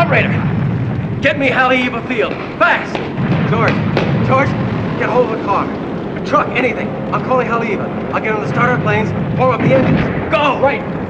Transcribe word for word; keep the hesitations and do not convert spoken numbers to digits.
Operator, get me Haleiwa Field, fast! George, George, get hold of the car. A truck, anything. I'm calling Haleiwa. I'll get on the starter planes, warm up the engines. Go! Right.